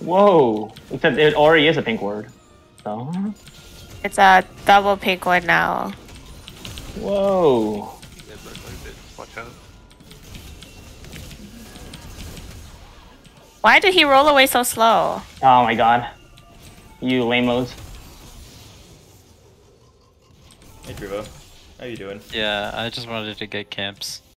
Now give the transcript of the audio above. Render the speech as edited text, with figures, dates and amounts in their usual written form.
Whoa. Except it already is a pink word. So. It's a double pink one now. Whoa. Watch out. Why did he roll away so slow? Oh my god. You lame-os. Hey Druvo, how you doing? Yeah, I just wanted to get camps.